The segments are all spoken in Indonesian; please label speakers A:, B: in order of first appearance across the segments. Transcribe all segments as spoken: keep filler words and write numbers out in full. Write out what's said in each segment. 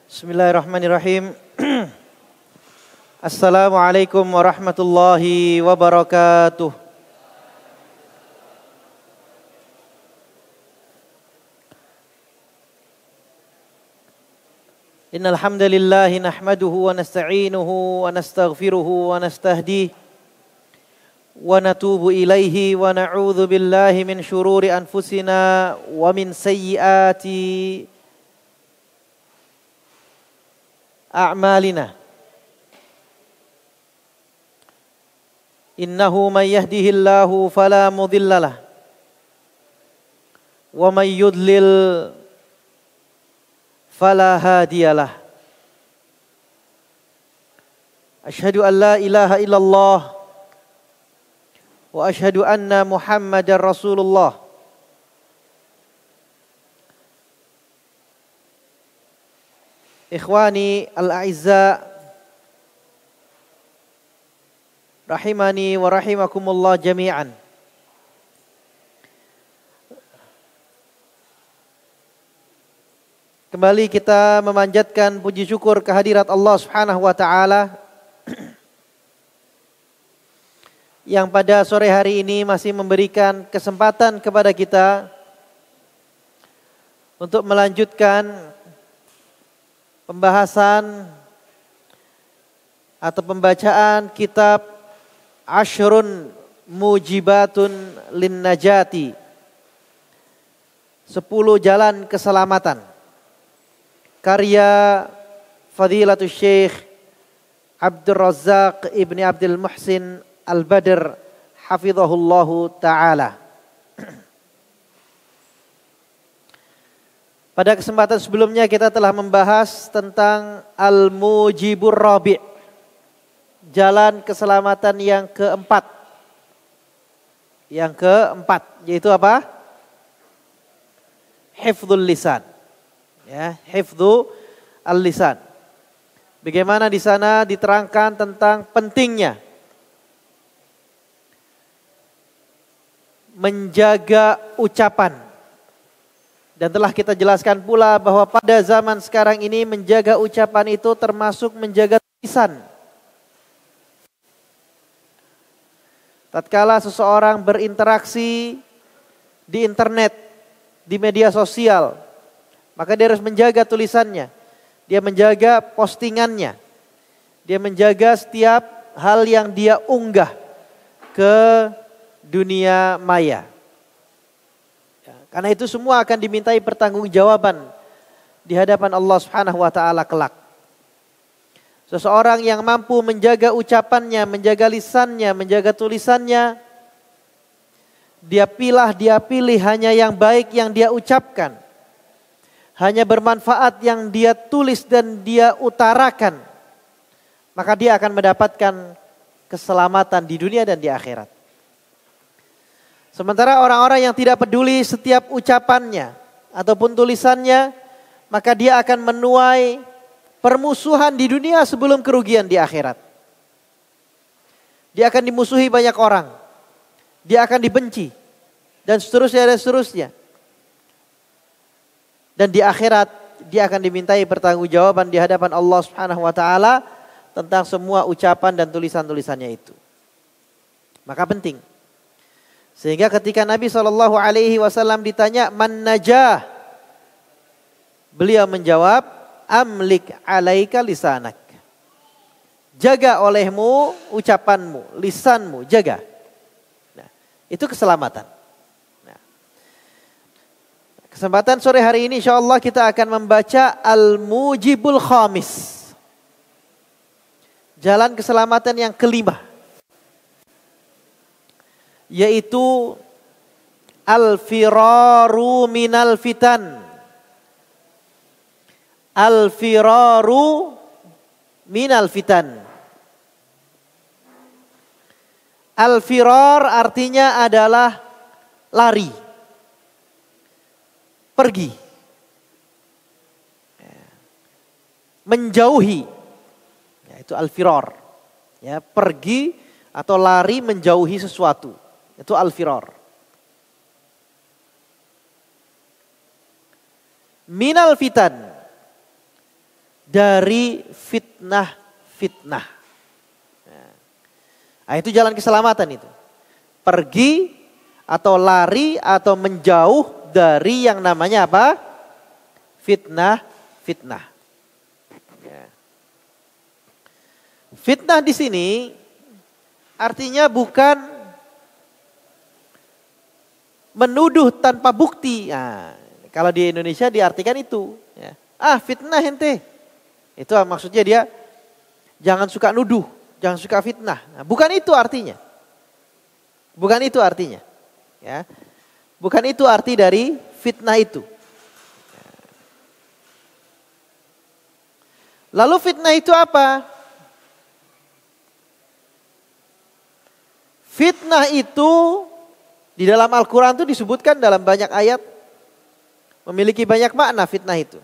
A: Bismillahirrahmanirrahim. Assalamualaikum warahmatullahi wabarakatuh. Innal hamdalillah nahmaduhu wa nasta'inuhu wa nastaghfiruhu wa nastahdihi wa natubu ilaihi wa na'udzu billahi min syururi anfusina wa min sayyiati a'malina. Innahu man yahdihillahu fala mudhillalah wa man yudlil fala hadiyalah. Asyhadu an la ilaha illallah wa asyhadu anna Muhammadar Rasulullah. Ikhwani al-a'izza rahimani wa rahimakumullah jami'an. Kembali kita memanjatkan puji syukur kehadirat Allah Subhanahu wa taala yang pada sore hari ini masih memberikan kesempatan kepada kita untuk melanjutkan pembahasan atau pembacaan kitab Ashrun Mujibatun Lin Najati, sepuluh jalan keselamatan, karya Fadilatul Syekh Abdul Razzaq Ibni Abdul Muhsin Al-Badr hafizahullahu ta'ala. Pada kesempatan sebelumnya kita telah membahas tentang Al-Mujibur Rabi', jalan keselamatan yang keempat. Yang keempat yaitu apa? Hifdzul lisan. Ya, hifdzu al-lisan. Bagaimana di sana diterangkan tentang pentingnya menjaga ucapan. Dan telah kita jelaskan pula bahwa pada zaman sekarang ini menjaga ucapan itu termasuk menjaga lisan. Tatkala seseorang berinteraksi di internet, di media sosial, maka dia harus menjaga tulisannya. Dia menjaga postingannya. Dia menjaga setiap hal yang dia unggah ke dunia maya. Karena itu semua akan dimintai pertanggungjawaban di hadapan Allah Subhanahu wa taala kelak. Seseorang yang mampu menjaga ucapannya, menjaga lisannya, menjaga tulisannya, dia pilih, dia pilih hanya yang baik yang dia ucapkan. Hanya bermanfaat yang dia tulis dan dia utarakan. Maka dia akan mendapatkan keselamatan di dunia dan di akhirat. Sementara orang-orang yang tidak peduli setiap ucapannya ataupun tulisannya, maka dia akan menuai permusuhan di dunia sebelum kerugian di akhirat. Dia akan dimusuhi banyak orang. Dia akan dibenci. Dan seterusnya dan seterusnya. Dan di akhirat dia akan dimintai pertanggungjawaban di hadapan Allah Subhanahu wa taala tentang semua ucapan dan tulisan-tulisannya itu. Maka penting. Sehingga ketika Nabi shallallahu alaihi wasallam ditanya, man najah? Beliau menjawab, amlik alaika lisanak. Jaga olehmu ucapanmu, lisanmu, jaga. Nah, itu keselamatan. Nah, kesempatan sore hari ini insya Allah kita akan membaca Al-Mujibul Khamis. Jalan keselamatan yang kelima. Yaitu al-firaru minal fitan. Al-firaru minal fitan. Al-firar artinya adalah lari, pergi, menjauhi. Ya, itu al-firar. Ya, pergi atau lari menjauhi sesuatu. Itu al-firar. Minal fitan. dari fitnah-fitnah. Nah, itu jalan keselamatan itu. Pergi atau lari atau menjauh dari yang namanya apa? Fitnah-fitnah. Ya. Fitnah di sini artinya bukan menuduh tanpa bukti. Nah, kalau di Indonesia diartikan itu. Ya. Ah, fitnah ente. Itu maksudnya dia jangan suka nuduh, jangan suka fitnah. Nah, bukan itu artinya. Bukan itu artinya. Ya. Bukan itu arti dari fitnah itu. Lalu fitnah itu apa? Fitnah itu di dalam Al-Quran itu disebutkan dalam banyak ayat. Memiliki banyak makna fitnah itu.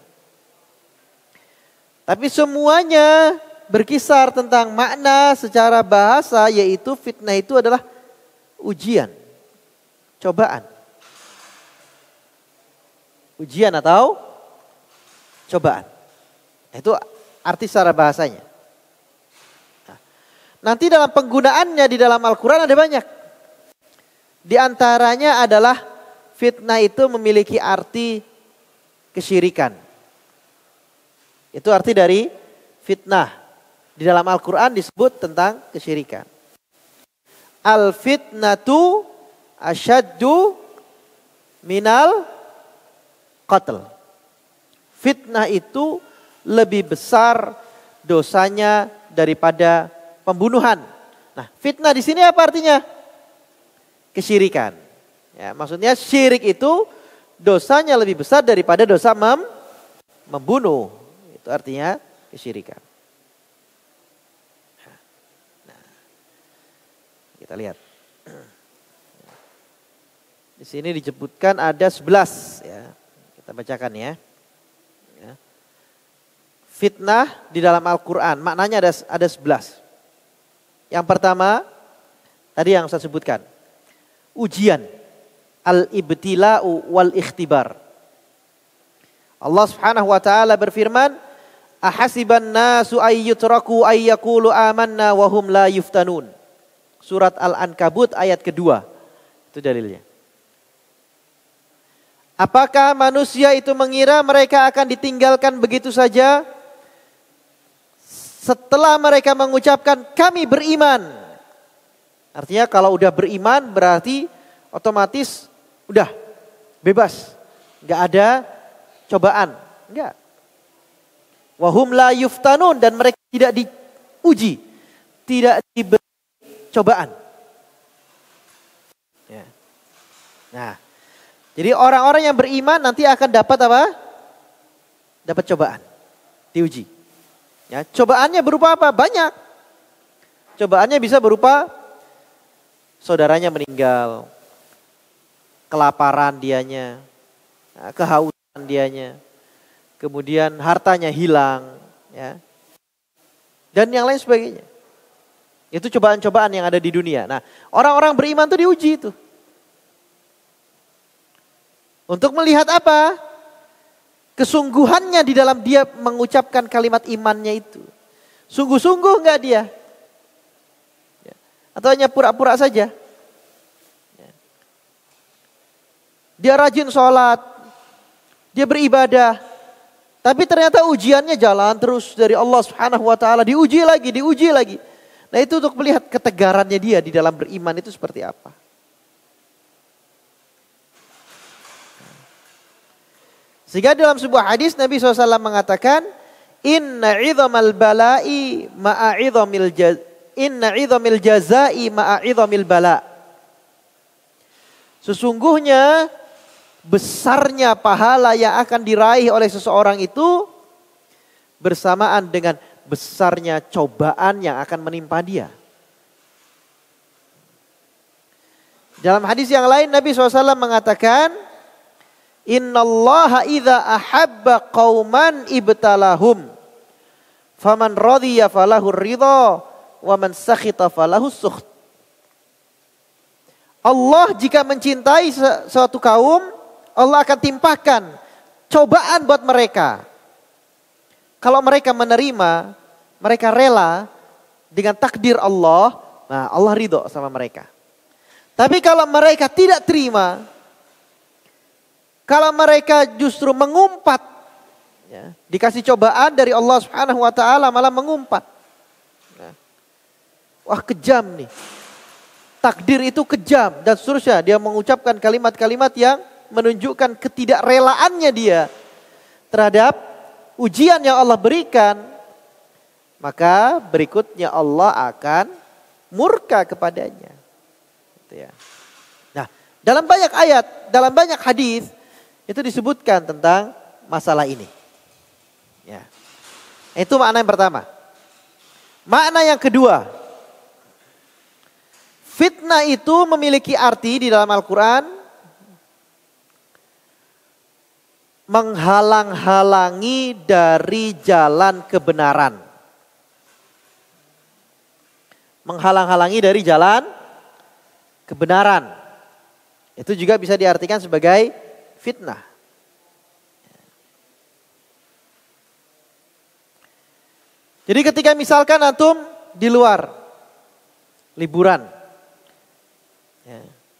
A: Tapi semuanya berkisar tentang makna secara bahasa, yaitu fitnah itu adalah ujian, cobaan. Ujian atau cobaan. Itu arti secara bahasanya. Nah, nanti dalam penggunaannya di dalam Al-Quran ada banyak. Di antaranya adalah fitnah itu memiliki arti kesyirikan. Itu arti dari fitnah. Di dalam Al-Quran disebut tentang kesyirikan. Al-fitnatu asyaddu minal qatl. Fitnah itu lebih besar dosanya daripada pembunuhan. Nah, fitnah di sini apa artinya? Kesyirikan. Ya, maksudnya syirik itu dosanya lebih besar daripada dosa mem membunuh. Itu artinya kesyirikan. Nah, kita lihat. Di sini disebutkan ada sebelas ya. Kita bacakan ya. Ya. Fitnah di dalam Al-Quran maknanya ada ada sebelas. Yang pertama tadi yang saya sebutkan. Ujian. Al-ibtila'u wal ikhtibar. Allah Subhanahu wa taala berfirman, ahasiban nasu ayyutraku ayyakulu amanna wa hum la yuftanun. Surat Al-Ankabut ayat kedua. Itu dalilnya. Apakah manusia itu mengira mereka akan ditinggalkan begitu saja setelah mereka mengucapkan kami beriman? Artinya kalau udah beriman berarti otomatis udah bebas. Gak ada cobaan. Enggak. Wahum la yuftanun, dan mereka tidak diuji, tidak diberi cobaan. Ya. Nah, jadi orang-orang yang beriman nanti akan dapat apa? Dapat cobaan, diuji. Ya, cobaannya berupa apa? Banyak. Cobaannya bisa berupa saudaranya meninggal, kelaparan dianya, kehausan dianya. Kemudian hartanya hilang, ya, dan yang lain sebagainya. Itu cobaan-cobaan yang ada di dunia. Nah, orang-orang beriman itu diuji itu. Untuk melihat apa? Kesungguhannya di dalam dia mengucapkan kalimat imannya itu. Sungguh-sungguh enggak dia? Ya. Atau hanya pura-pura saja? Ya. Dia rajin sholat, dia beribadah. Tapi ternyata ujiannya jalan terus dari Allah Subhanahu wa taala, diuji lagi, diuji lagi. Nah, itu untuk melihat ketegarannya dia di dalam beriman itu seperti apa. Sehingga dalam sebuah hadis Nabi shallallahu alaihi wasallam mengatakan, Inna idhamal bala'i ma'a idhamil jaz Inna idhamil jazai ma'a idhamil bala. Sesungguhnya besarnya pahala yang akan diraih oleh seseorang itu bersamaan dengan besarnya cobaan yang akan menimpa dia. Dalam hadis yang lain Nabi shallallahu alaihi wasallam mengatakan, Innallaha idza ahabba qauman ibtalahum faman radhiya falahu ridha wa man sakhita falahu sukht. Allah jika mencintai suatu kaum, Allah akan timpakan cobaan buat mereka. Kalau mereka menerima, mereka rela dengan takdir Allah, nah Allah ridho sama mereka. Tapi kalau mereka tidak terima, kalau mereka justru mengumpat, ya, dikasih cobaan dari Allah Subhanahu wa taala malah mengumpat. Nah, wah kejam nih. Takdir itu kejam dan seterusnya. Dia mengucapkan kalimat-kalimat yang menunjukkan ketidakrelaannya dia terhadap ujian yang Allah berikan. Maka berikutnya Allah akan murka kepadanya. Gitu ya. Nah, dalam banyak ayat, dalam banyak hadis itu disebutkan tentang masalah ini. Ya. Itu makna yang pertama. Makna yang kedua, fitnah itu memiliki arti di dalam Al-Quran menghalang-halangi dari jalan kebenaran. Menghalang-halangi dari jalan kebenaran. Itu juga bisa diartikan sebagai fitnah. Jadi ketika misalkan antum di luar liburan, ya.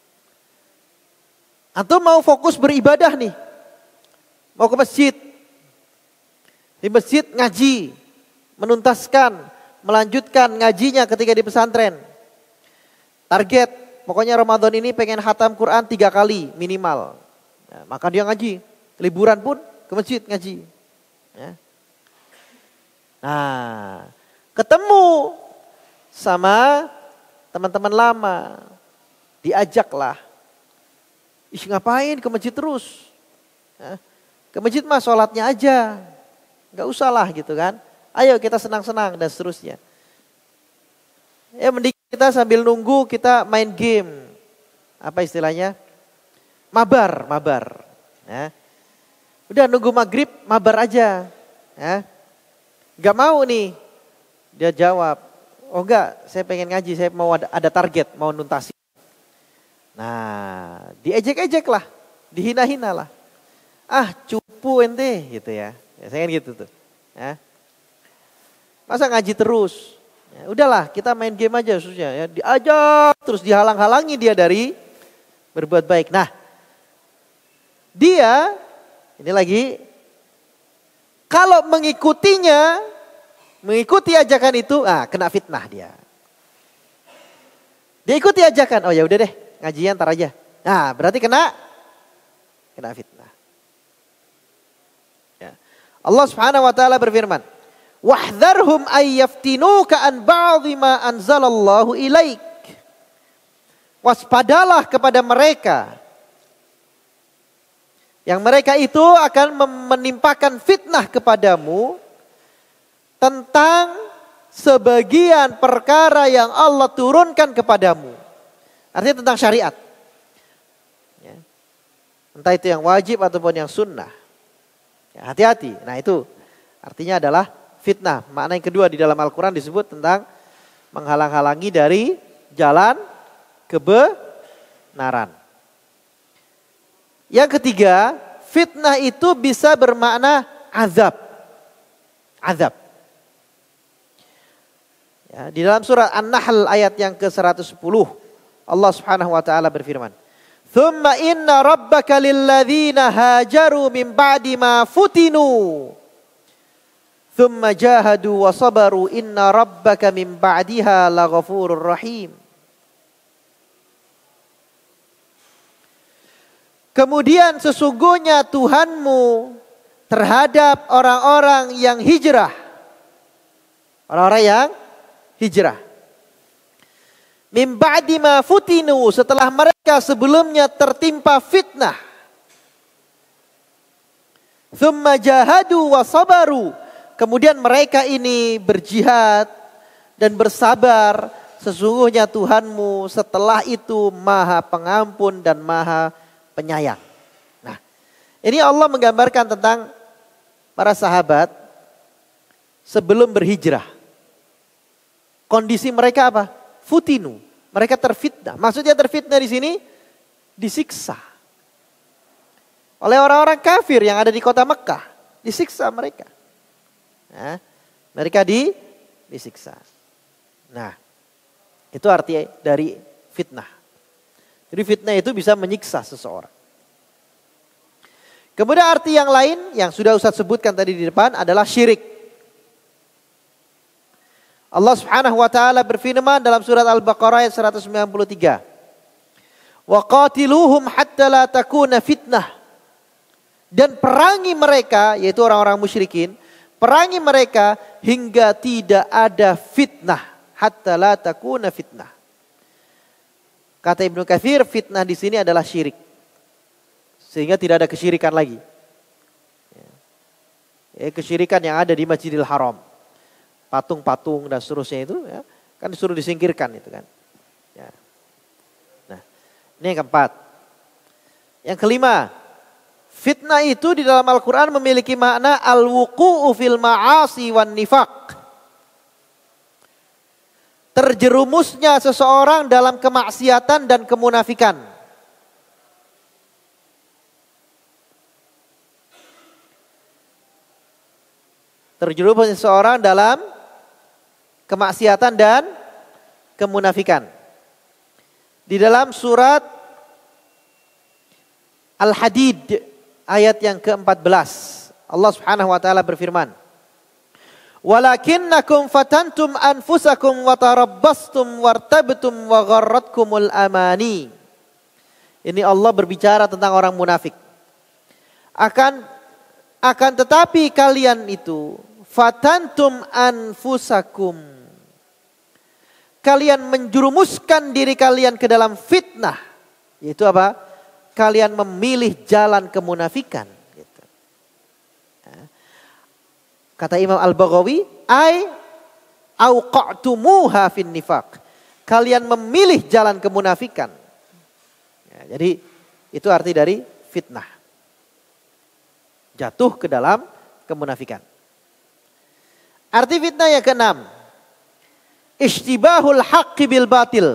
A: Antum mau fokus beribadah nih, mau ke masjid, di masjid ngaji, menuntaskan, melanjutkan ngajinya ketika di pesantren. Target, pokoknya Ramadan ini pengen khatam Quran tiga kali minimal. Ya, maka dia ngaji, liburan pun ke masjid ngaji. Ya. Nah, ketemu sama teman-teman lama, diajaklah. Ih ngapain ke masjid terus? Ya, ke masjid mah sholatnya aja, nggak usah lah gitu kan. Ayo kita senang-senang dan seterusnya. Ya mending kita sambil nunggu kita main game. Apa istilahnya? Mabar, mabar. Ya. Udah nunggu maghrib, mabar aja. Ya. Gak mau nih. Dia jawab, oh enggak saya pengen ngaji, saya mau ada, ada target, mau nuntasi. Nah diejek-ejek lah, dihina-hina lah. Ah cupu ente gitu ya. Ya saya kan gitu tuh. Ya. Masa ngaji terus? Ya, udahlah kita main game aja khususnya. Ya. Diajak terus dihalang-halangi dia dari berbuat baik. Nah dia ini lagi kalau mengikutinya, mengikuti ajakan itu, ah kena fitnah dia. Dia ikuti ajakan, oh ya udah deh ngajian ntar aja. Nah berarti kena, kena fitnah. Ya. Allah Subhanahu Wa Taala berfirman, wahdharhum ayyaftinuka an ba'dhi ma anzalallahu ilaik. Waspadalah kepada mereka. Yang mereka itu akan menimpakan fitnah kepadamu tentang sebagian perkara yang Allah turunkan kepadamu. Artinya tentang syariat. Ya. Entah itu yang wajib ataupun yang sunnah. Ya, hati-hati. Nah itu artinya adalah fitnah. Makna yang kedua di dalam Al-Quran disebut tentang menghalang-halangi dari jalan kebenaran. Yang ketiga, fitnah itu bisa bermakna azab. Azab. Ya, di dalam surat An-Nahl ayat yang ke seratus sepuluh, Allah Subhanahu wa taala berfirman, "Tsumma inna rabbaka lilladzina hajaru min ba'di ma futinu, tsumma jahadu wa sabaru inna rabbaka min ba'diha laghafurur rahim." Kemudian sesungguhnya Tuhanmu terhadap orang-orang yang hijrah. Orang-orang yang hijrah. Min ba'di ma futinu, setelah mereka sebelumnya tertimpa fitnah. Tsumma jahadu wa sabaru. Kemudian mereka ini berjihad dan bersabar. Sesungguhnya Tuhanmu setelah itu Maha Pengampun dan Maha Penyayang. Nah, ini Allah menggambarkan tentang para sahabat sebelum berhijrah. Kondisi mereka apa? Futinu. Mereka terfitnah. Maksudnya terfitnah di sini disiksa oleh orang-orang kafir yang ada di kota Mekah. Disiksa mereka. Nah, mereka di, disiksa. Nah, itu arti dari fitnah. Jadi fitnah itu bisa menyiksa seseorang. Kemudian arti yang lain yang sudah Ustaz sebutkan tadi di depan adalah syirik. Allah Subhanahu wa taala berfirman dalam surat Al-Baqarah ayat seratus sembilan puluh tiga. Wa qatiluhum hatta la takuna fitnah. Dan perangi mereka, yaitu orang-orang musyrikin, perangi mereka hingga tidak ada fitnah, hatta la takuna fitnah. Kata Ibnu Katsir, fitnah di sini adalah syirik. Sehingga tidak ada kesyirikan lagi. Ya, kesyirikan yang ada di Masjidil Haram. Patung-patung dan seterusnya itu ya, kan disuruh disingkirkan itu kan. Ya. Nah, ini yang keempat. Yang kelima, fitnah itu di dalam Al-Quran memiliki makna al-wuqu'u fil ma'asi wan nifaq. Terjerumusnya seseorang dalam kemaksiatan dan kemunafikan. Terjerumus seseorang dalam kemaksiatan dan kemunafikan. Di dalam surat Al-Hadid ayat yang keempat belas, Allah Subhanahu wa taala berfirman, "Walakinnakum fatantum anfusakum wa tarabbastum wartabtum wa gharratkumul amani." Ini Allah berbicara tentang orang munafik. Akan akan tetapi kalian itu fatantum anfusakum. Kalian menjerumuskan diri kalian ke dalam fitnah. Yaitu apa? Kalian memilih jalan kemunafikan. Gitu. Kata Imam Al-Baghawi, ai auqa'tumuha fin nifaq. Kalian memilih jalan kemunafikan. Ya, jadi itu arti dari fitnah. Jatuh ke dalam kemunafikan. Arti fitnah yang keenam, ishtibahul haqqi bil batil.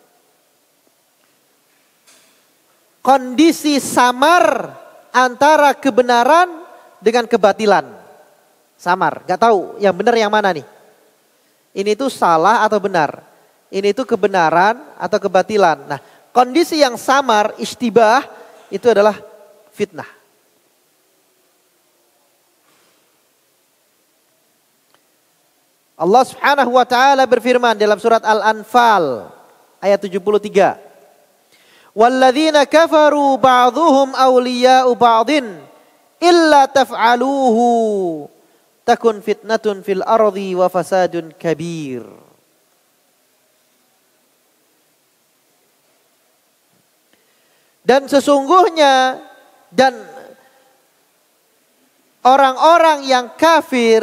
A: Kondisi samar antara kebenaran dengan kebatilan. Samar, gak tahu yang benar yang mana nih. Ini tuh salah atau benar. Ini tuh kebenaran atau kebatilan. Nah, kondisi yang samar, ishtibah, itu adalah fitnah. Allah Subhanahu wa taala berfirman dalam surat Al-Anfal ayat tujuh puluh tiga. Walladzina kafaru ba'dhuhum awliya'u ba'dhin illa taf'aluhu takun fitnatun fil ardi wa fasadun kabir. Dan sesungguhnya dan orang-orang yang kafir,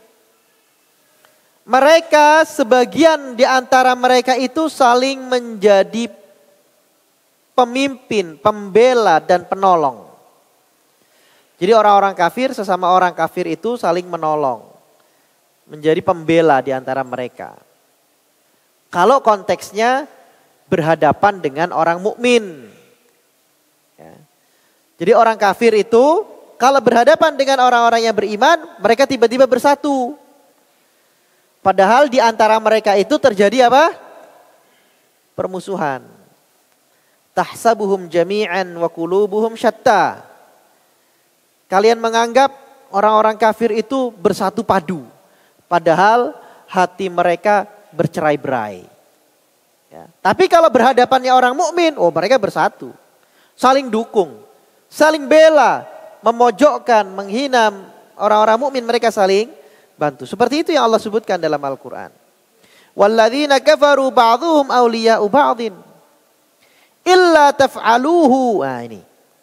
A: mereka sebagian di antara mereka itu saling menjadi pemimpin, pembela dan penolong. Jadi orang-orang kafir sesama orang kafir itu saling menolong. Menjadi pembela di antara mereka. Kalau konteksnya berhadapan dengan orang mukmin. Ya. Jadi orang kafir itu kalau berhadapan dengan orang-orang yang beriman, mereka tiba-tiba bersatu. Padahal di antara mereka itu terjadi apa? Permusuhan. Tahsabuhum jami'an wa qulubuhum syatta. Kalian menganggap orang-orang kafir itu bersatu padu. Padahal hati mereka bercerai-berai. Ya. Tapi kalau berhadapannya orang mukmin, oh mereka bersatu. Saling dukung, saling bela, memojokkan, menghina orang-orang mukmin, mereka saling bantu. Seperti itu yang Allah sebutkan dalam Al-Quran. Walladzina kafaru ba'dhuhum awliya'u ba'dhin illa taf'aluhu. Nah ini.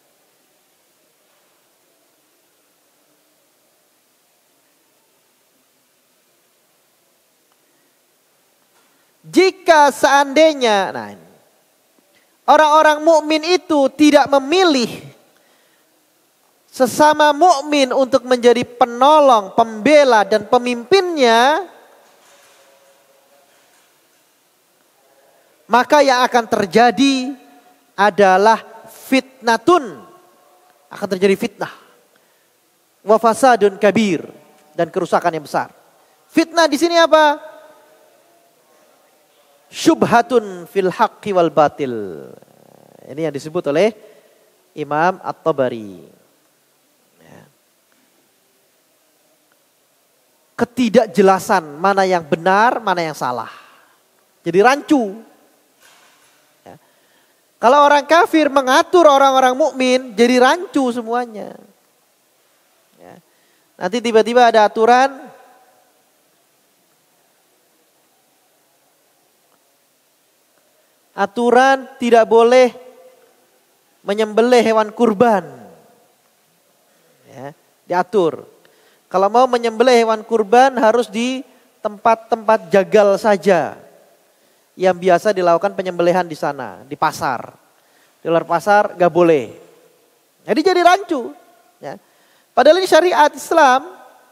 A: Jika seandainya nah ini, orang-orang mukmin itu tidak memilih sesama mukmin untuk menjadi penolong, pembela dan pemimpinnya, maka yang akan terjadi adalah fitnatun, akan terjadi fitnah, wa fasadun kabir, dan kerusakan yang besar. Fitnah di sini apa? Syubhatun fil haqqi wal batil. Ini yang disebut oleh Imam At-Tabari. Ketidakjelasan mana yang benar, mana yang salah. Jadi rancu. Ya. Kalau orang kafir mengatur orang-orang mukmin, jadi rancu semuanya. Ya. Nanti tiba-tiba ada aturan aturan tidak boleh menyembelih hewan kurban. Ya, diatur. Kalau mau menyembelih hewan kurban harus di tempat-tempat jagal saja. Yang biasa dilakukan penyembelihan di sana, di pasar. Di luar pasar gak boleh. Jadi jadi rancu. Ya. Padahal ini syariat Islam.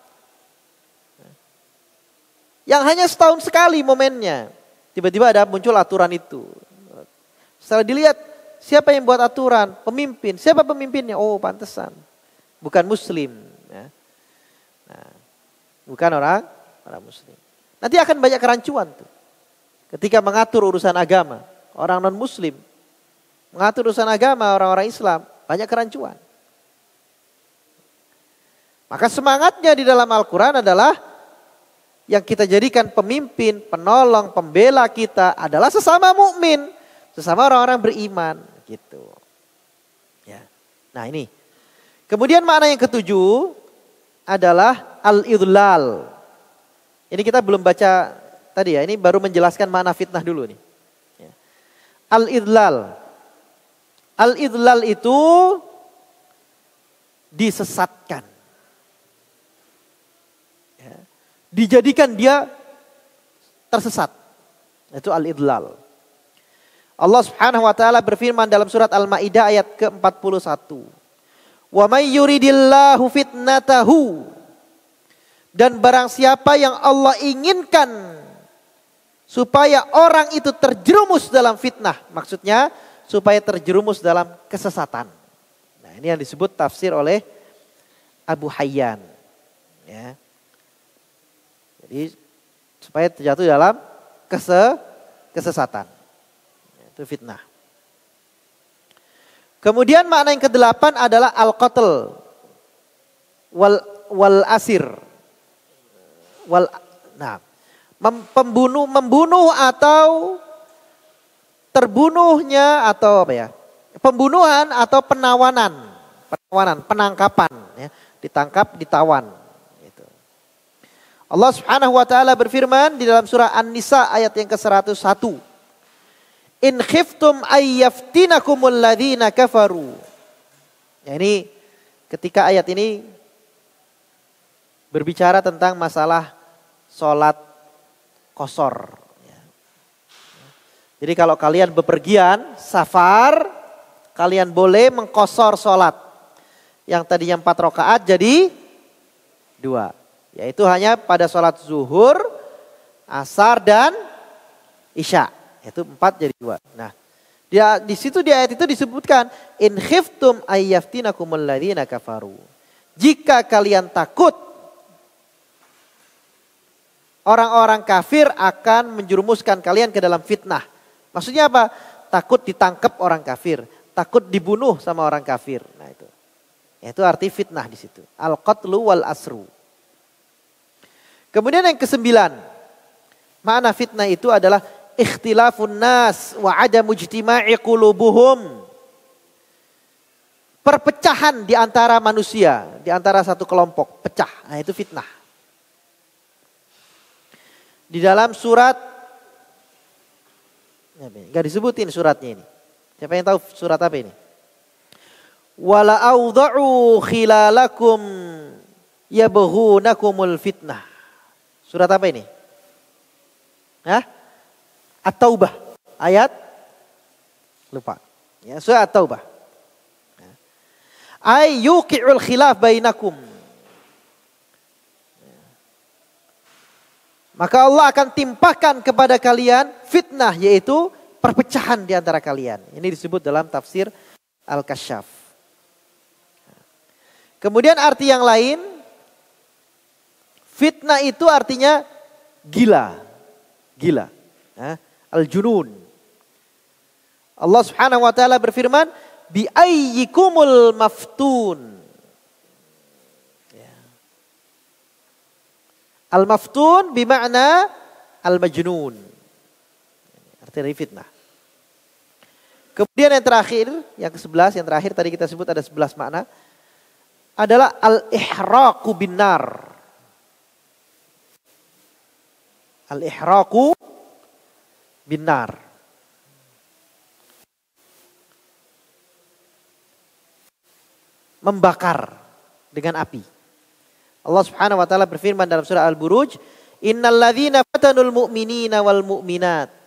A: Yang hanya setahun sekali momennya. Tiba-tiba ada muncul aturan itu. Setelah dilihat siapa yang buat aturan, pemimpin. Siapa pemimpinnya? Oh pantesan. Bukan muslim. Ya. Nah, bukan orang, orang muslim. Nanti akan banyak kerancuan tuh. Ketika mengatur urusan agama. Orang non muslim. Mengatur urusan agama orang-orang Islam. Banyak kerancuan. Maka semangatnya di dalam Al-Quran adalah yang kita jadikan pemimpin, penolong, pembela kita adalah sesama mukmin. Sesama orang-orang beriman gitu. Ya. Nah ini. Kemudian makna yang ketujuh adalah al-idlal. Ini kita belum baca tadi ya. Ini baru menjelaskan makna fitnah dulu nih. Ya. Al-idlal. Al-idlal itu disesatkan. Ya. Dijadikan dia tersesat. Itu al-idlal. Allah Subhanahu wa taala berfirman dalam surat Al-Maidah ayat ke empat puluh satu. Wa may yuridillahu fitnatahu. Dan barang siapa yang Allah inginkan supaya orang itu terjerumus dalam fitnah, maksudnya supaya terjerumus dalam kesesatan. Nah, ini yang disebut tafsir oleh Abu Hayyan. Ya. Jadi supaya terjatuh dalam kese kesesatan. Itu fitnah. Kemudian makna yang kedelapan adalah al-qatl wal wal asir. Wal nah, mem, pembunuh membunuh atau terbunuhnya atau apa ya? Pembunuhan atau penawanan. Penawanan, penangkapan ya, ditangkap, ditawan gitu. Allah Subhanahu wa taala berfirman di dalam surah An-Nisa ayat yang ke seratus satu. In khiftum ayyaftinakumul ladzina kafaru. Ya, ini ketika ayat ini berbicara tentang masalah sholat qasar. Ya. Jadi kalau kalian bepergian, safar, kalian boleh mengqasar sholat. Yang tadinya empat rakaat jadi dua. Yaitu hanya pada sholat zuhur, asar dan isya. Itu empat jadi dua. Nah, dia di situ di ayat itu disebutkan in khiftum ayyaftinakumul ladzina kafaru. Jika kalian takut orang-orang kafir akan menjerumuskan kalian ke dalam fitnah. Maksudnya apa? Takut ditangkap orang kafir, takut dibunuh sama orang kafir. Nah, itu. Itu arti fitnah di situ. Al-qatlu wal asru. Kemudian yang kesembilan, makna fitnah itu adalah ikhtilafun nas wa adamu ijtima'i qulubuhum. Perpecahan di antara manusia, di antara satu kelompok, pecah. Nah, itu fitnah. Di dalam surat enggak disebutin suratnya ini. Siapa yang tahu surat apa ini? Wala awda'u khilalakum yabghunakumul fitnah. Surat apa ini? Hah? At-Taubah ayat lupa. Ya, surah At-Taubah. Ay yuqi'ul khilaf bainakum. Maka Allah akan timpakan kepada kalian fitnah, yaitu perpecahan di antara kalian. Ini disebut dalam tafsir Al-Kasyaf. Kemudian arti yang lain Fitnah itu artinya gila. Gila. Ya. Al-junun. Allah Subhanahu wa taala berfirman, bi ayyikumul maftun. Ya. Al-maftun bimakna al-majnun. Arti dari fitnah. Kemudian yang terakhir, yang kesebelas, yang terakhir tadi kita sebut ada sebelas makna, adalah al-ihraqu binnar. Al-ihraqu binnar. Membakar dengan api. Allah Subhanahu wa taala berfirman dalam surah Al-Buruj, "Innal ladzina fatanul mu'minina wal mu'minat."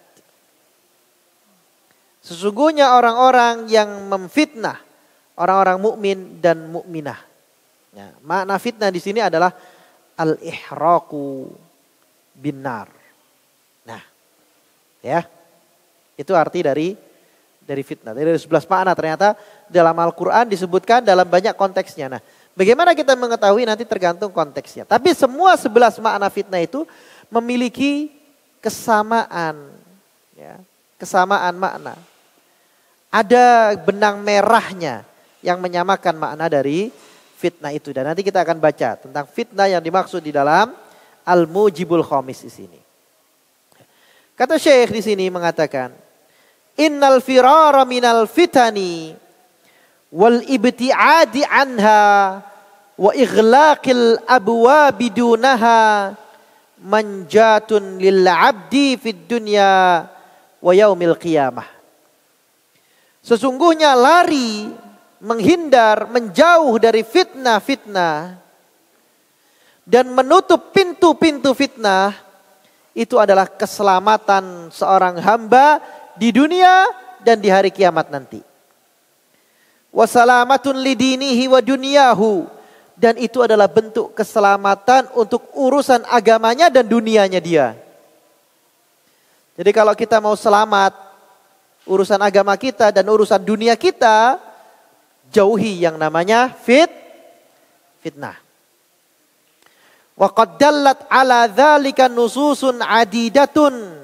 A: Sesungguhnya orang-orang yang memfitnah orang-orang mukmin dan mukminah. Ya, makna fitnah di sini adalah al-ihraqu binnar. Nah, ya, itu arti dari dari fitnah. Dari sebelas makna ternyata dalam Al-Quran disebutkan dalam banyak konteksnya. Nah, bagaimana kita mengetahui nanti tergantung konteksnya. Tapi semua sebelas makna fitnah itu memiliki kesamaan, ya, kesamaan makna. Ada benang merahnya yang menyamakan makna dari fitnah itu. Dan nanti kita akan baca tentang fitnah yang dimaksud di dalam Al-Mujibul Khamis di sini. Kata Syekh di sini mengatakan, innal firara minal fitani wal ibti'adi anha wa ighlaqil abwabi dunaha manjatun lil abdi fid dunya wa yaumil qiyamah. Sesungguhnya lari, menghindar, menjauh dari fitnah-fitnah dan menutup pintu-pintu fitnah itu adalah keselamatan seorang hamba di dunia dan di hari kiamat nanti. Wasalamatun lidinihi wa dunyahu, dan itu adalah bentuk keselamatan untuk urusan agamanya dan dunianya dia. Jadi kalau kita mau selamat urusan agama kita dan urusan dunia kita, jauhi yang namanya fit, fitnah. Wa qad dallat ala dzalika nususun adidatun.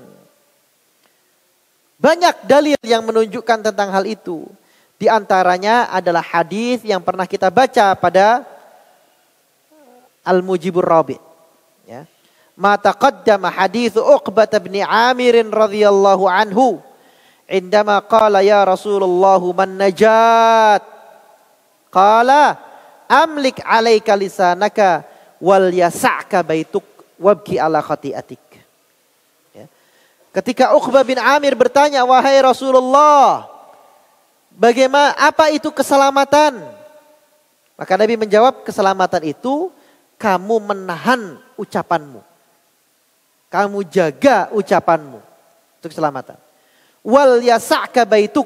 A: Banyak dalil yang menunjukkan tentang hal itu. Di antaranya adalah hadis yang pernah kita baca pada Al-Mujibur Rabi. Ya. Ma taqaddama hadits Uqbah bin Amir radhiyallahu anhu. Indama qala ya Rasulullah man najat. Qala amlik alaika lisanaka wal yasa'ka baituk wabki ala khati'atik. Ya. Ketika Uqbah bin Amir bertanya, wahai Rasulullah, bagaimana, apa itu keselamatan? Maka Nabi menjawab, keselamatan itu kamu menahan ucapanmu. Kamu jaga ucapanmu. Itu keselamatan. Wal yasa'ka baituk.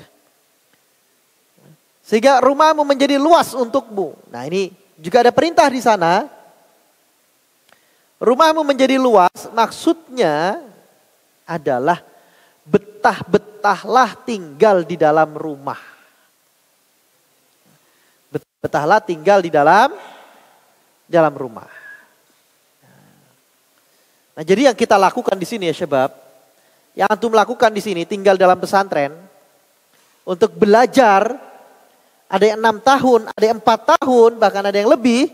A: Sehingga rumahmu menjadi luas untukmu. Nah, ini juga ada perintah di sana. Rumahmu menjadi luas maksudnya adalah betah-betahlah tinggal di dalam rumah. Betahlah tinggal di dalam dalam rumah. Nah, jadi yang kita lakukan di sini ya syabab, yang antum lakukan di sini tinggal dalam pesantren untuk belajar, ada yang enam tahun, ada yang empat tahun, bahkan ada yang lebih.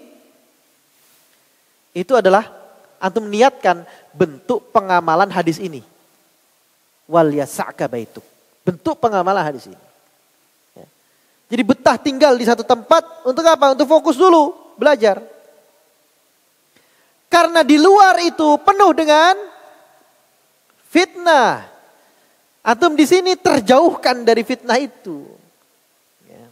A: Itu adalah antum niatkan bentuk pengamalan hadis ini. Wal yasa'ka baituk. Bentuk pengamalan hadis ini. Ya. Jadi betah tinggal di satu tempat untuk apa? Untuk fokus dulu belajar. Karena di luar itu penuh dengan fitnah. Antum di sini terjauhkan dari fitnah itu. Ya.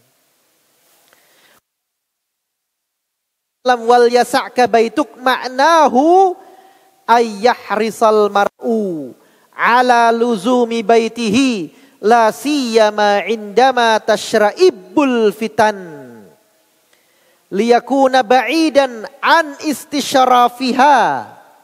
A: Lam wal yasa'ka baituk ma'nahu ayyahrisal mar'u ala luzumi baitihi la siyama indama tashra'ibul fitan liyakuna ba'idan an istisyarafiha.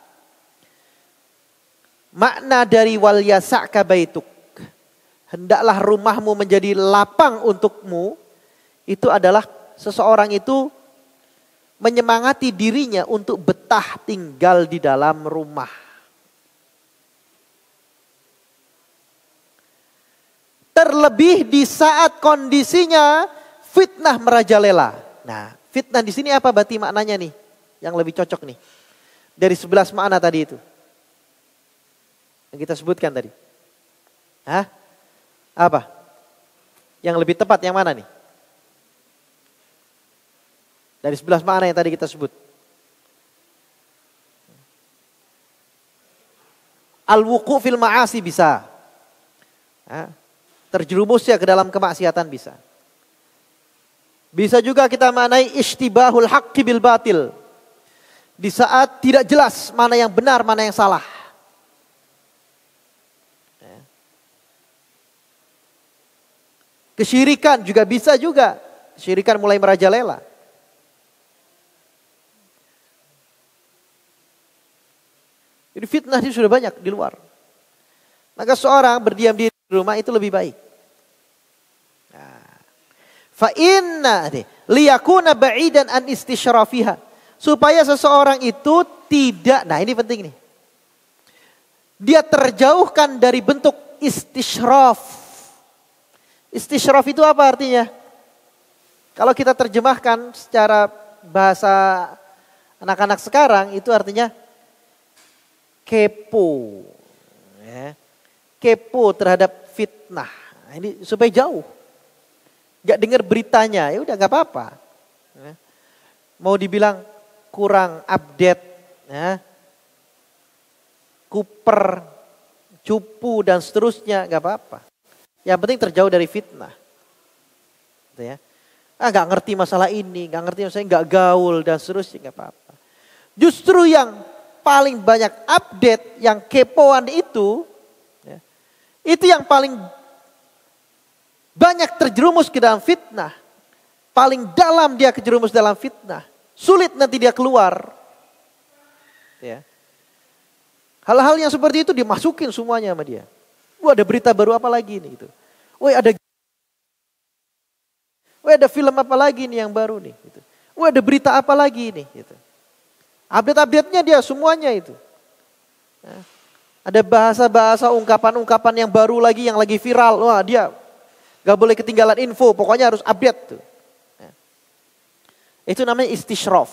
A: Makna dari wal yasa'ka baituk, hendaklah rumahmu menjadi lapang untukmu, itu adalah seseorang itu menyemangati dirinya untuk betah tinggal di dalam rumah. Terlebih di saat kondisinya fitnah merajalela. Nah, fitnah di sini apa berarti maknanya nih? Yang lebih cocok nih. Dari sebelas makna tadi itu. Yang kita sebutkan tadi. Hah? Apa? Yang lebih tepat yang mana nih? Dari sebelas makna yang tadi kita sebut. Al-wuqu' fil ma'asi bisa. Hah? Terjerumusnya ke dalam kemaksiatan bisa. Bisa juga kita maknai ishtibahul haqqi bil batil. Di saat tidak jelas mana yang benar, mana yang salah. Kesyirikan juga bisa juga. Kesyirikan mulai merajalela. Jadi fitnah itu sudah banyak di luar. Maka seorang berdiam diri di rumah itu lebih baik. Fa inna liyakuna ba'idan an istishrafiha. Supaya seseorang itu tidak, nah ini penting nih. Dia terjauhkan dari bentuk istishraf. Istishraf itu apa artinya? Kalau kita terjemahkan secara bahasa anak-anak sekarang itu artinya kepo. Ya. Kepo terhadap fitnah. Nah, ini supaya jauh. Gak dengar beritanya, ya udah gak apa-apa. Ya. Mau dibilang kurang update, ya. Kuper, cupu dan seterusnya, gak apa-apa. Yang penting terjauh dari fitnah. Gitu ya. Ah, gak ngerti masalah ini, gak ngerti masalah ini, gak gaul dan seterusnya, gak apa-apa. Justru yang paling banyak update, yang kepoan itu, ya, itu yang paling banyak terjerumus ke dalam fitnah. Paling dalam dia kejerumus dalam fitnah. Sulit nanti dia keluar. Ya. Hal-hal yang seperti itu dimasukin semuanya sama dia. Wah, ada berita baru apa lagi nih gitu. Wah, ada Wah, ada film apa lagi nih yang baru nih gitu. Wah, ada berita apa lagi nih gitu. Update-update-nya dia semuanya itu. Ya. Ada bahasa-bahasa ungkapan-ungkapan yang baru lagi yang lagi viral. Wah, dia gak boleh ketinggalan info, pokoknya harus update tuh. Ya. Itu namanya istishraf.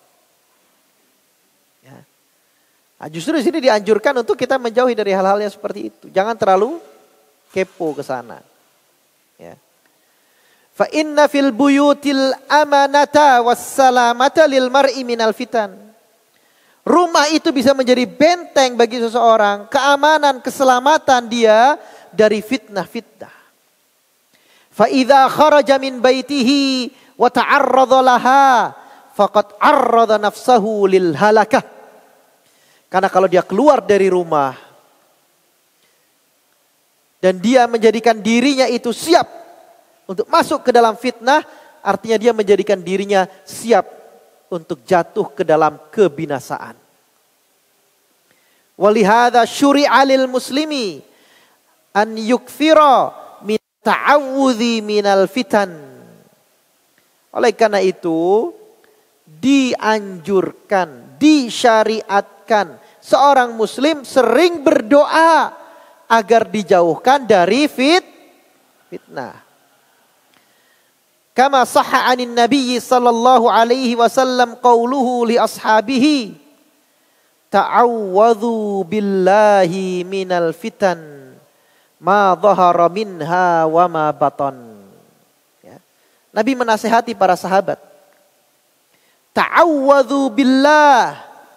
A: Ya. Nah, justru di sini dianjurkan untuk kita menjauhi dari hal-hal yang seperti itu. Jangan terlalu kepo ke sana. Ya. Fa inna fil buyutil amanata wassalamata lil mar'i minal fitan. Rumah itu bisa menjadi benteng bagi seseorang, keamanan, keselamatan dia dari fitnah-fitnah. Fa idza kharaja min baitihi wa ta'arradha laha faqad arradha nafsahu lil halakah. Karena kalau dia keluar dari rumah dan dia menjadikan dirinya itu siap untuk masuk ke dalam fitnah, artinya dia menjadikan dirinya siap untuk jatuh ke dalam kebinasaan. Walihada syuri'a lil muslimi an yukfira min ta'awudhi minal fitan. Oleh karena itu dianjurkan, disyariatkan seorang muslim sering berdoa agar dijauhkan dari fit, fitnah. Kama sahha anin nabiyyi sallallahu alaihi wasallam qauluhu li ashabihi ta'awwadhu billahi minal fitan ma dhahara minha wa ma batan. Ya. Nabi menasihati para sahabat. Ta'awwadhu billah.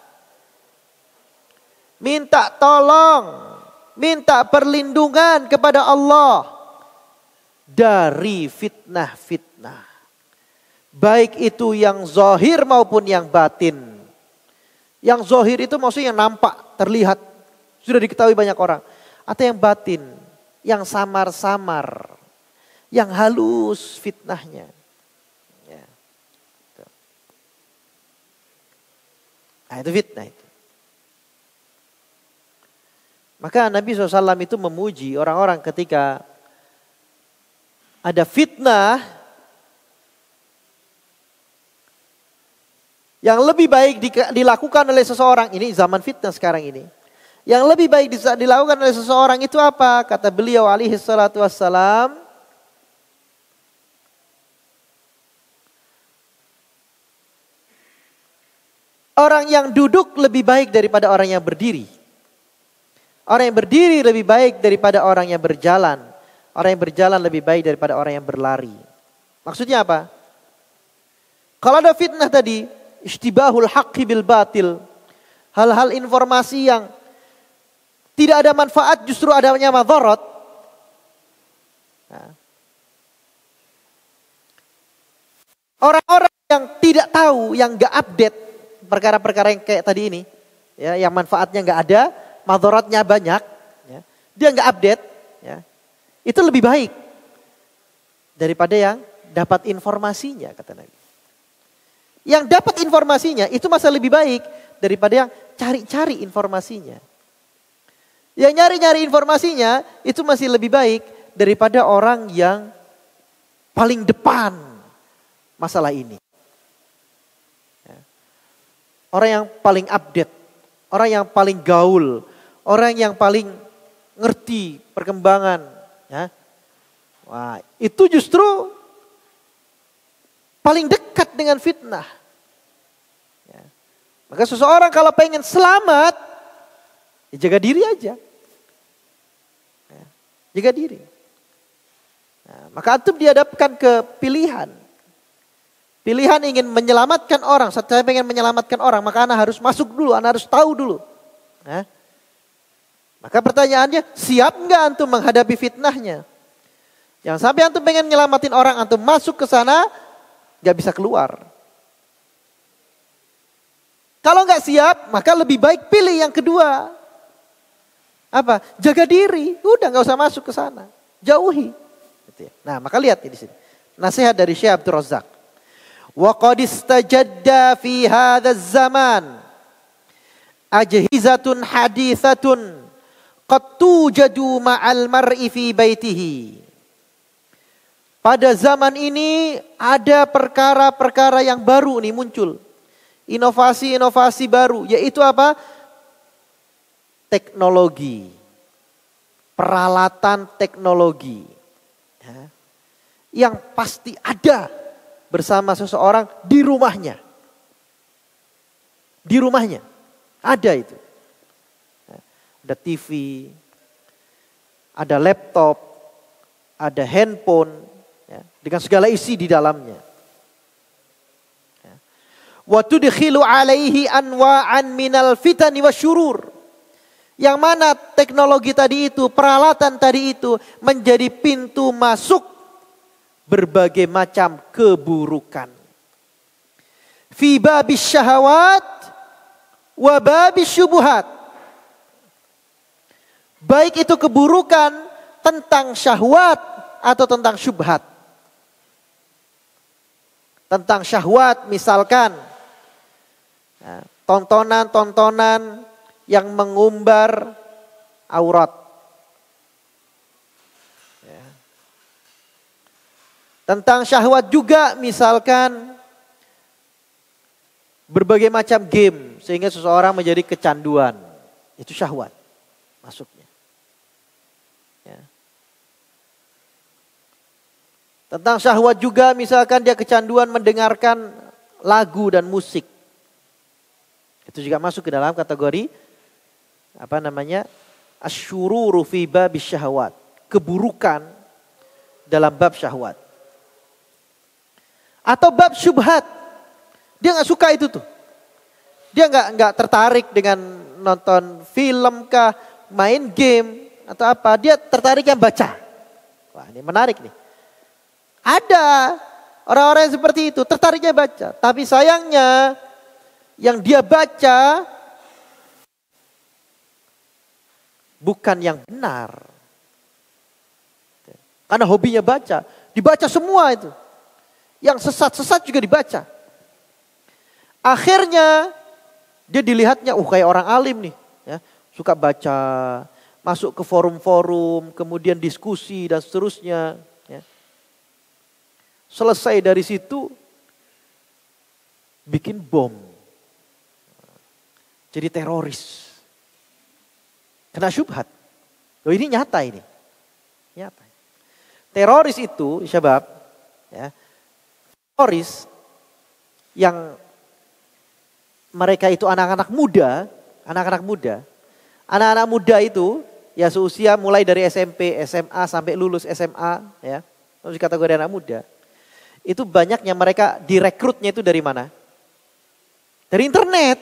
A: Minta tolong, minta perlindungan kepada Allah dari fitnah-fitnah. Baik itu yang zahir maupun yang batin. Yang zahir itu maksudnya yang nampak, terlihat, sudah diketahui banyak orang. Atau yang batin, yang samar-samar, yang halus fitnahnya. Ya. Nah, itu fitnah itu. Maka Nabi shallallahu alaihi wasallam itu memuji orang-orang ketika ada fitnah Yang lebih baik dilakukan oleh seseorang, ini zaman fitnah sekarang ini. Yang lebih baik dilakukan oleh seseorang itu apa? Kata beliau alaihi salatu wassalam, orang yang duduk lebih baik daripada orang yang berdiri. Orang yang berdiri lebih baik daripada orang yang berjalan. Orang yang berjalan lebih baik daripada orang yang berlari. Maksudnya apa? Kalau ada fitnah tadi, ishtibahul haqqi bil batil. Hal-hal informasi yang tidak ada manfaat justru adanya madharat. Nah. Orang-orang yang tidak tahu, yang gak update perkara-perkara yang kayak tadi ini, ya, yang manfaatnya gak ada, madharatnya banyak, ya, dia gak update, ya, itu lebih baik daripada yang dapat informasinya, kata Nabi. Yang dapat informasinya itu masih lebih baik daripada yang cari-cari informasinya. Yang nyari-nyari informasinya itu masih lebih baik daripada orang yang paling depan masalah ini. Orang yang paling update, orang yang paling gaul, orang yang paling ngerti perkembangan. Ya. Wah, itu justru paling dekat dengan fitnah. Ya. Maka seseorang kalau pengen selamat, ya jaga diri aja. Ya. Jaga diri. Nah, maka antum dihadapkan ke pilihan. Pilihan ingin menyelamatkan orang, saya pengen menyelamatkan orang, maka anak harus masuk dulu, anak harus tahu dulu. Nah, maka pertanyaannya, siap nggak antum menghadapi fitnahnya? Jangan sampai antum pengen nyelamatin orang, antum masuk ke sana, nggak bisa keluar. Kalau nggak siap, maka lebih baik pilih yang kedua. Apa? Jaga diri, udah nggak usah masuk ke sana, jauhi. Nah, maka lihat di sini, nasihat dari Syekh Abdul Razak. Wa qad istajadda fi hadzal zaman ajhizatun haditsatun qad tujadu ma'al mar'i fi baitihi. Pada zaman ini ada perkara-perkara yang baru nih muncul. Inovasi-inovasi baru, yaitu apa? Teknologi. Peralatan teknologi. Ya. Yang pasti ada bersama seseorang di rumahnya. Di rumahnya. Ada itu. Ada T V, ada laptop, ada handphone, ya, dengan segala isi di dalamnya. Wa tudkhilu alaihi anwa'an minal fitani wasyurur. Yang mana teknologi tadi itu, peralatan tadi itu menjadi pintu masuk berbagai macam keburukan. Fi babis syahawat wa babis syubuhat. Baik itu keburukan tentang syahwat atau tentang syubhat. Tentang syahwat misalkan tontonan-tontonan yang mengumbar aurat. Ya. Tentang syahwat juga misalkan berbagai macam game sehingga seseorang menjadi kecanduan. Itu syahwat masuknya. Ya. Tentang syahwat juga misalkan dia kecanduan mendengarkan lagu dan musik. Itu juga masuk ke dalam kategori apa namanya? Asyururu fi babis syahwat. Keburukan dalam bab syahwat. Atau bab syubhat. Dia nggak suka itu tuh. Dia nggak nggak tertarik dengan nonton film kah, main game atau apa. Dia tertarik yang baca. Wah, ini menarik nih. Ada orang-orang yang seperti itu, tertariknya baca. Tapi sayangnya yang dia baca bukan yang benar. Karena hobinya baca. Dibaca semua itu. Yang sesat-sesat juga dibaca. Akhirnya dia dilihatnya, uh kayak orang alim nih. Ya, suka baca, masuk ke forum-forum, kemudian diskusi dan seterusnya. Ya. Selesai dari situ, bikin bom. jadi teroris. Kena syubhat. Loh ini nyata ini. Nyata. Teroris itu, syabab, ya, teroris yang mereka itu anak-anak muda, anak-anak muda, anak-anak muda itu ya seusia mulai dari S M P, S M A sampai lulus S M A, ya, terus kategori anak muda. Itu banyaknya mereka direkrutnya itu dari mana? Dari internet.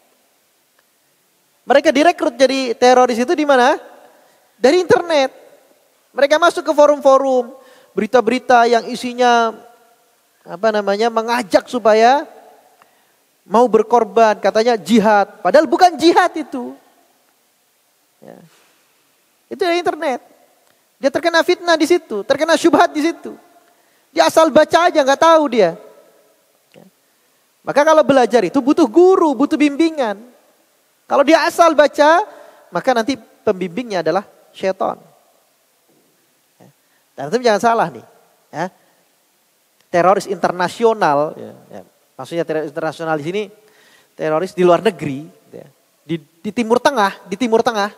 A: Mereka direkrut jadi teroris itu di mana? Dari internet. Mereka masuk ke forum-forum, berita-berita yang isinya apa namanya mengajak supaya mau berkorban, katanya jihad. Padahal bukan jihad itu. Ya. Itu dari internet. Dia terkena fitnah di situ, terkena syubhat di situ. Dia asal baca aja nggak tahu dia. Ya. Maka kalau belajar itu butuh guru, butuh bimbingan. Kalau dia asal baca, maka nanti pembimbingnya adalah syaitan. Ya. Dan itu jangan salah nih. Ya. Teroris internasional, ya, ya. Maksudnya teroris internasional di sini teroris di luar negeri, ya. di, di Timur Tengah, di Timur Tengah,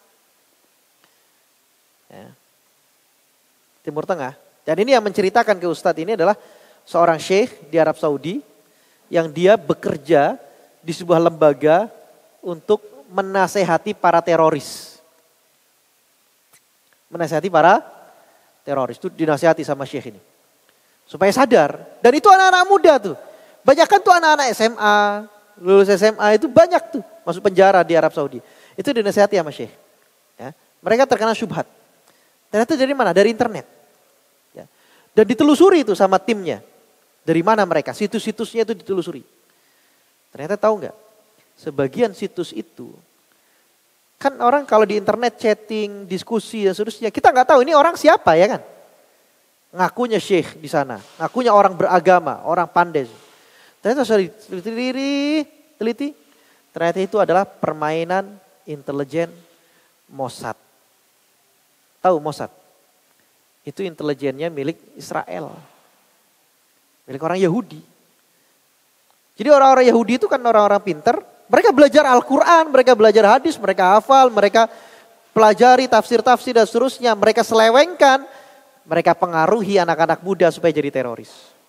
A: ya. Timur Tengah. Dan ini yang menceritakan ke Ustadz ini adalah seorang syekh di Arab Saudi yang dia bekerja di sebuah lembaga untuk menasehati para teroris, menasehati para teroris itu dinasehati sama syekh ini. Supaya sadar. Dan itu anak-anak muda tuh. Banyak kan tuh anak-anak S M A. Lulus S M A itu banyak tuh. Masuk penjara di Arab Saudi. Itu dinasihati sama syekh. Ya. Mereka terkena syubhat. Ternyata dari mana? Dari internet. Ya. Dan ditelusuri itu sama timnya. Dari mana mereka? Situs-situsnya itu ditelusuri. Ternyata tahu nggak? Sebagian situs itu. Kan orang kalau di internet chatting, diskusi dan seterusnya. Kita nggak tahu ini orang siapa ya kan? Ngakunya syekh di sana, ngakunya orang beragama, orang pandai. Ternyata sorry, teliti, teliti, ternyata itu adalah permainan intelijen Mossad. Tahu Mossad? Itu intelijennya milik Israel, milik orang Yahudi. Jadi orang-orang Yahudi itu kan orang-orang pinter. Mereka belajar Al-Quran, mereka belajar hadis, mereka hafal, mereka pelajari tafsir-tafsir dan seterusnya. Mereka selewengkan. Mereka pengaruhi anak-anak muda supaya jadi teroris.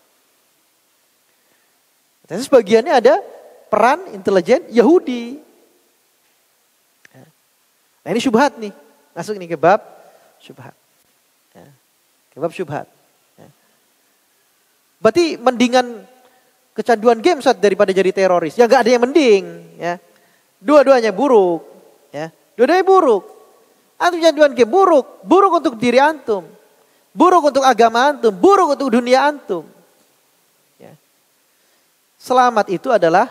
A: Dan sebagiannya ada peran intelijen Yahudi. Nah ini syubhat nih. Masuk nih ke bab syubhat. Ke bab syubhat. Berarti mendingan kecanduan game saat daripada jadi teroris. Ya gak ada yang mending. Ya. Dua-duanya buruk. Ya. Dua-duanya buruk. Antum kecanduan game buruk. Buruk untuk diri antum. Buruk untuk agama antum, buruk untuk dunia antum. Ya. Selamat itu adalah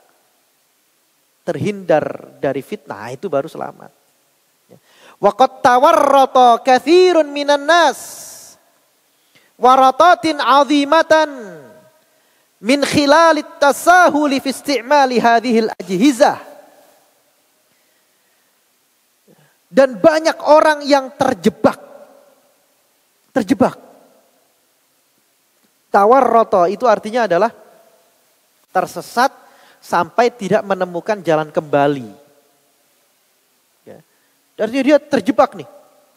A: terhindar dari fitnah, itu baru selamat. Ya. Wa qad tawarrata katsirun minan nas waratatin 'azimatan min khilalit tasahuli fi istimali hadhil ajhizah. Dan banyak orang yang terjebak Terjebak. Tawarroto itu artinya adalah tersesat sampai tidak menemukan jalan kembali. Ya. Artinya dia terjebak nih.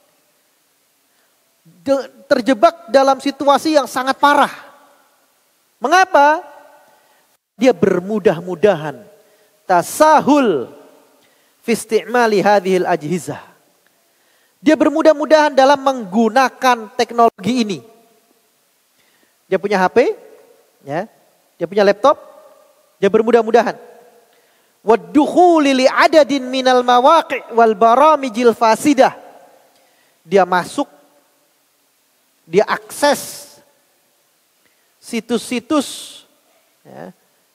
A: De- terjebak dalam situasi yang sangat parah. Mengapa? Dia bermudah-mudahan. Tasahul fi istimali hadhil ajhizah. Dia bermudah-mudahan dalam menggunakan teknologi ini. Dia punya H P, ya, dia punya laptop, dia bermudah-mudahan. Waddukhuli li adadin minal mawaqi' wal baramijil fasidah. Dia masuk, dia akses situs-situs ya,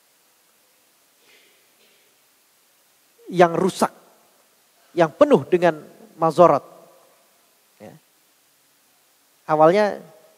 A: yang rusak, yang penuh dengan mazharat. Awalnya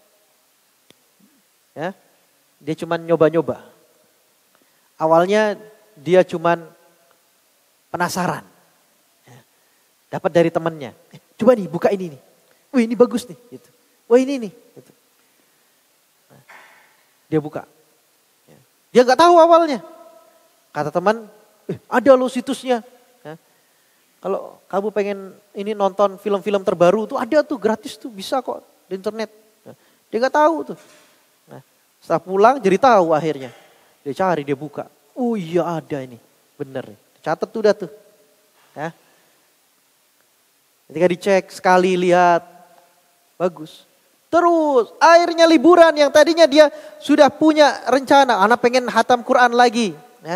A: ya, dia cuma nyoba-nyoba. Awalnya dia cuma penasaran. Ya, dapat dari temannya. Eh, coba nih buka ini nih. Wih ini bagus nih. Gitu. Wah ini nih. Gitu. Nah, dia buka. Ya. Dia nggak tahu awalnya. Kata teman, Eh, ada loh situsnya. Ya. Kalau kamu pengen ini nonton film-film terbaru tuh ada tuh gratis tuh, bisa kok di internet. Nah, dia nggak tahu tuh. Nah, setelah pulang jadi tahu akhirnya. Dia cari, dia buka. Oh iya ada ini, bener. Catat tuh dah tuh. Ya. Ketika dicek sekali lihat, bagus. Terus akhirnya liburan yang tadinya dia sudah punya rencana, anak pengen hatam Quran lagi. Ya.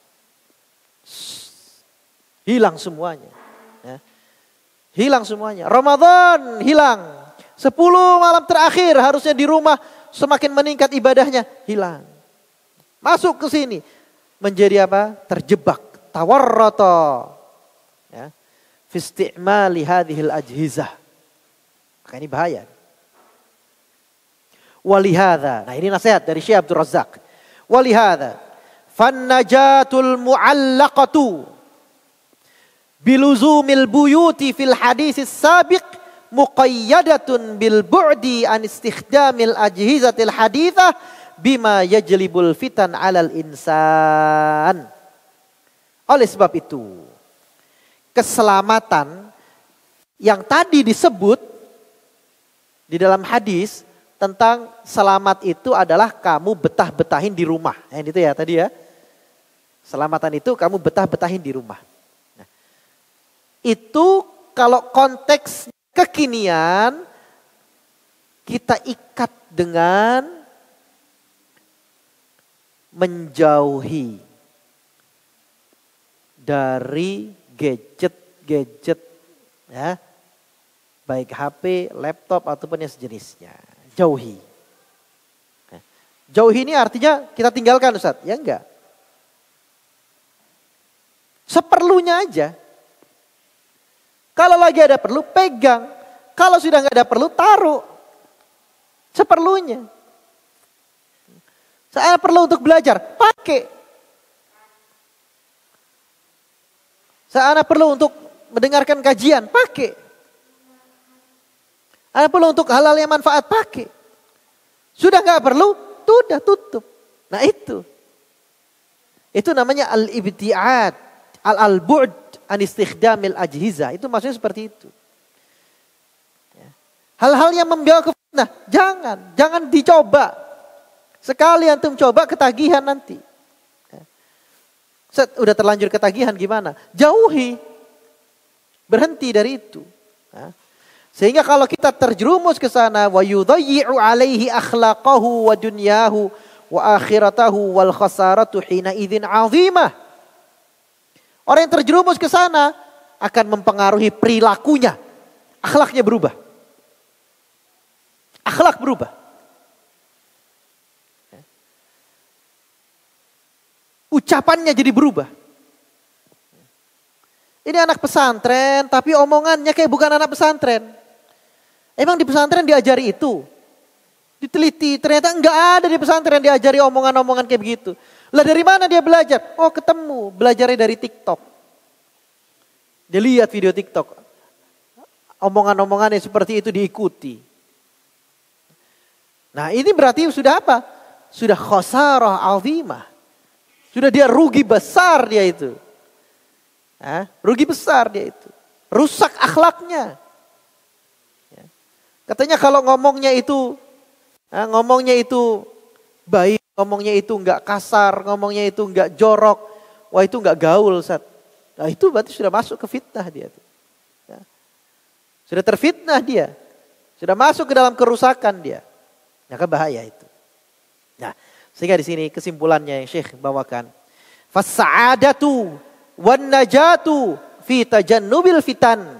A: Hilang semuanya. Ya. Hilang semuanya. Ramadan hilang. Sepuluh malam terakhir harusnya di rumah semakin meningkat ibadahnya. Hilang. Masuk ke sini. Menjadi apa? Terjebak. Tawarrata. Ya. Fi isti'mali hadhil ajhizah. Maka ini bahaya. Walihada. Nah ini nasihat dari Syekh Abdul Razak. Walihada. Fannajatul mu'allaqatu. Biluzumil buyuti fil hadisis sabiq. Muqayyadatun bil bu'di an istikhdamil ajhizatil hadithah. Bima yajlibul fitan alal insan. Oleh sebab itu. Keselamatan yang tadi disebut di dalam hadis. Tentang selamat itu adalah kamu betah-betahin di rumah. Yang itu ya tadi ya. Selamatan itu kamu betah-betahin di rumah. Nah, itu kalau konteks kekinian kita ikat dengan menjauhi dari gadget-gadget ya. Baik H P, laptop ataupun yang sejenisnya. Jauhi. Jauhi ini artinya kita tinggalkan Ustaz. Ya enggak. Seperlunya aja. Kalau lagi ada perlu pegang. Kalau sudah enggak ada perlu taruh. Seperlunya. Saya perlu untuk belajar, pakai. Saya perlu untuk mendengarkan kajian, pakai. Ada perlu untuk halal yang manfaat, pakai. Sudah gak perlu, sudah tutup. Nah itu. Itu namanya al-ibti'ad. Al-al-bu'd an istikhdamil ajhiza. Itu maksudnya seperti itu. Hal-hal yang membawa ke fitnah, jangan. Jangan dicoba. Sekali antum coba ketagihan nanti. Set, udah terlanjur ketagihan gimana? Jauhi. Berhenti dari itu. Nah. Sehingga kalau kita terjerumus ke sana wa yudayyi'u alaihi akhlaqahu wa dunyahu wa akhiratahu wal khasaratu hina idzin 'azimah. Orang yang terjerumus ke sana akan mempengaruhi perilakunya. Akhlaknya berubah. Akhlak berubah. Ucapannya jadi berubah. Ini anak pesantren tapi omongannya kayak bukan anak pesantren. Emang di pesantren diajari itu? Diteliti, ternyata enggak ada di pesantren diajari omongan-omongan kayak begitu. Lah dari mana dia belajar? Oh ketemu, belajarnya dari TikTok. Dia lihat video TikTok. Omongan-omongannya seperti itu diikuti. Nah ini berarti sudah apa? Sudah khosarah azimah. Sudah dia rugi besar dia itu. Hah? Rugi besar dia itu. Rusak akhlaknya. Katanya kalau ngomongnya itu, nah, ngomongnya itu baik, ngomongnya itu enggak kasar, ngomongnya itu enggak jorok, wah itu enggak gaul. Sat. Nah itu berarti sudah masuk ke fitnah dia. Ya. Sudah terfitnah dia, sudah masuk ke dalam kerusakan dia. Maka bahaya itu. Nah sehingga di sini kesimpulannya yang Syekh bawakan. Fas'adatu wan najatu fi tajannubil fitan.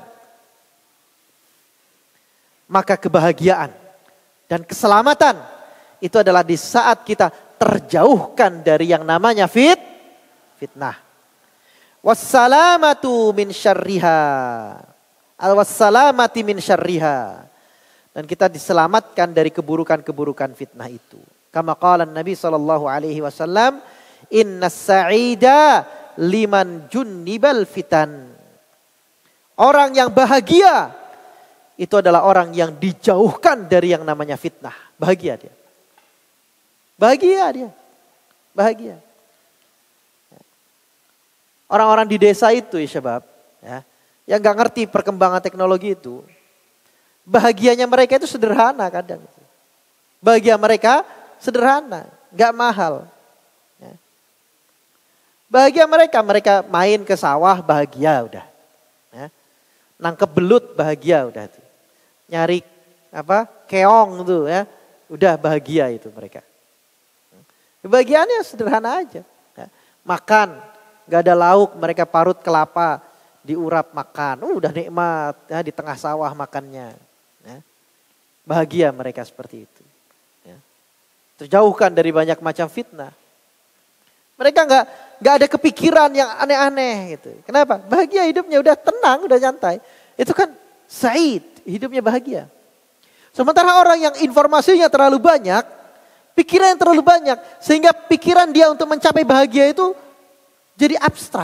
A: Maka kebahagiaan dan keselamatan itu adalah di saat kita terjauhkan dari yang namanya fit, fitnah. Wassalamatu min syarriha. Al-wassalamati min syarriha. Dan kita diselamatkan dari keburukan-keburukan fitnah itu. Kama qala Nabi sallallahu alaihi wasallam, "Innas sa'ida liman junnibal fitan." Orang yang bahagia itu adalah orang yang dijauhkan dari yang namanya fitnah. Bahagia dia. Bahagia dia. Bahagia. orang-orang di desa itu ya syabab, ya, yang nggak ngerti perkembangan teknologi itu, bahagianya mereka itu sederhana kadang. Bahagia mereka sederhana, nggak mahal. Ya. Bahagia mereka, mereka main ke sawah bahagia udah. Ya. Nangkep belut bahagia udah tuh. Nyari apa keong tuh ya, udah bahagia itu mereka. Kebahagiaannya sederhana aja. Ya. Makan, gak ada lauk, mereka parut kelapa, diurap makan. Uh, udah nikmat ya, di tengah sawah makannya. Ya. Bahagia mereka seperti itu. Ya. Terjauhkan dari banyak macam fitnah. Mereka gak, gak ada kepikiran yang aneh-aneh gitu. Kenapa? Bahagia hidupnya, udah tenang, udah nyantai. Itu kan sa'id, hidupnya bahagia. Sementara orang yang informasinya terlalu banyak, pikiran yang terlalu banyak, sehingga pikiran dia untuk mencapai bahagia itu jadi abstrak.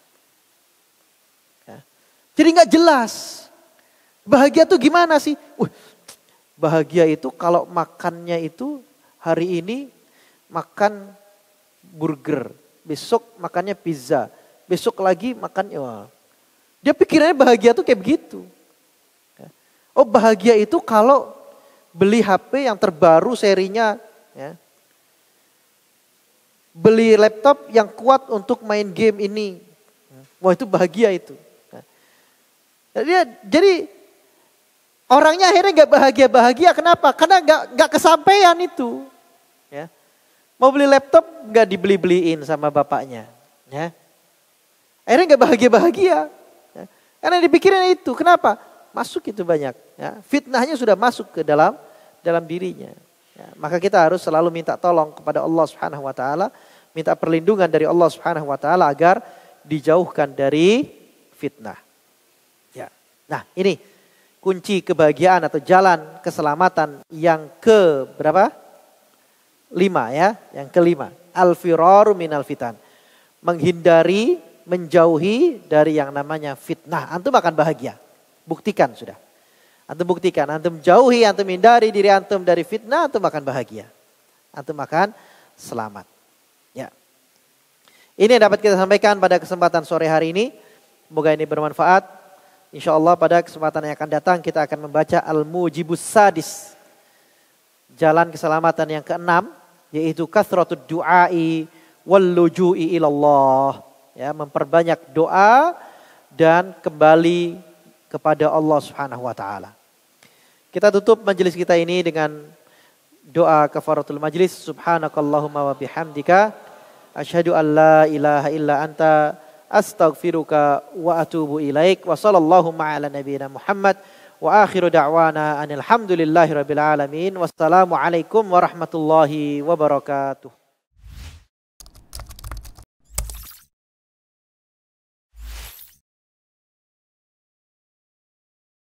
A: Ya. Jadi gak jelas. Bahagia itu gimana sih? Uh, bahagia itu kalau makannya itu hari ini makan burger, besok makannya pizza, besok lagi makannya. Wah. Dia pikirannya bahagia tuh kayak begitu. Oh bahagia itu kalau beli H P yang terbaru serinya, ya. Beli laptop yang kuat untuk main game ini. Wah itu bahagia itu. Jadi, jadi orangnya akhirnya gak bahagia-bahagia. Kenapa? Karena gak, gak kesampaian itu. Ya. Mau beli laptop gak dibeli-beliin sama bapaknya. Ya. Akhirnya gak bahagia-bahagia. Ya. Karena dipikirin itu. Kenapa? Masuk itu banyak, ya. Fitnahnya sudah masuk ke dalam dalam dirinya. Ya. Maka kita harus selalu minta tolong kepada Allah Subhanahu Wa Taala, minta perlindungan dari Allah Subhanahu Wa Taala agar dijauhkan dari fitnah. Ya. Nah ini kunci kebahagiaan atau jalan keselamatan yang ke berapa? Lima ya, yang kelima. Al-firaru minal fitan. Menghindari, menjauhi dari yang namanya fitnah. Antum akan bahagia. Buktikan sudah. Antum buktikan, antum jauhi, antum hindari diri antum dari fitnah, antum akan bahagia. Antum akan selamat. Ya. Ini yang dapat kita sampaikan pada kesempatan sore hari ini. Semoga ini bermanfaat. Insya Allah pada kesempatan yang akan datang kita akan membaca Al-Mujibus Sadis. Jalan keselamatan yang keenam, yaitu kathratud du'ai wal luju'i ilallah. Ya, memperbanyak doa dan kembali kepada Allah Subhanahu wa taala. Kita tutup majelis kita ini dengan doa kafaratul majlis. Subhanakallahumma wa bihamdika asyhadu an la ilaha illa anta astaghfiruka wa atubu ilaik. Wa sallallahu ala nabiyyina Muhammad wa akhiru da'wana anil hamdulillahi rabbil alamin. Wassalamu alaikum warahmatullahi wabarakatuh.